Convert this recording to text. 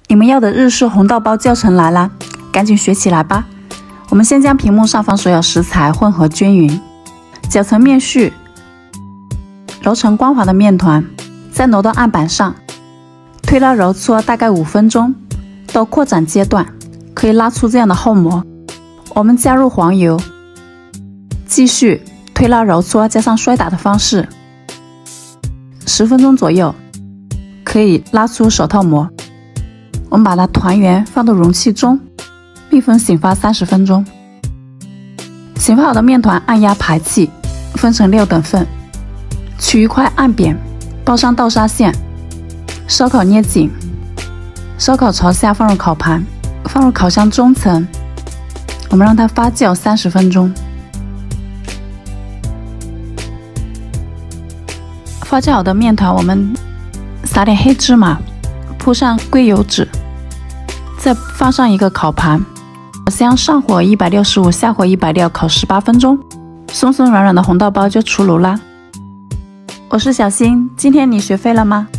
你们要的日式红豆包教程来啦，赶紧学起来吧！我们先将屏幕上方所有食材混合均匀，搅成面絮，揉成光滑的面团，再挪到案板上，推拉揉搓大概5分钟，到扩展阶段可以拉出这样的厚膜。我们加入黄油，继续推拉揉搓，加上摔打的方式，10分钟左右可以拉出手套膜。我们把它团圆放到容器中，密封醒发30分钟。醒发好的面团按压排气，分成6等份，取一块按扁，包上豆沙馅，烧烤捏紧，烧烤朝下放入烤盘，放入烤箱中层，我们让它发酵30分钟。发酵好的面团，我们撒点黑芝麻，铺上硅油纸，再放上一个烤盘，烤箱上火165，下火160，烤18分钟，松松软软的红豆包就出炉啦。我是小新，今天你学会了吗？